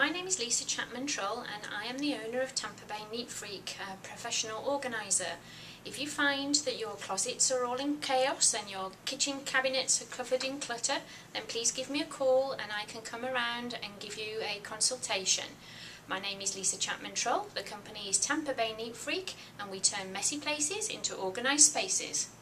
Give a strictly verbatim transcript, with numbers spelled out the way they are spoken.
my name is Lisa Chapman Trull and I am the owner of Tampa Bay Neat Freak, a professional organiser. If you find that your closets are all in chaos and your kitchen cabinets are covered in clutter, then please give me a call and I can come around and give you a consultation. My name is Lisa Chapman Trull, the company is Tampa Bay Neat Freak, and we turn messy places into organised spaces.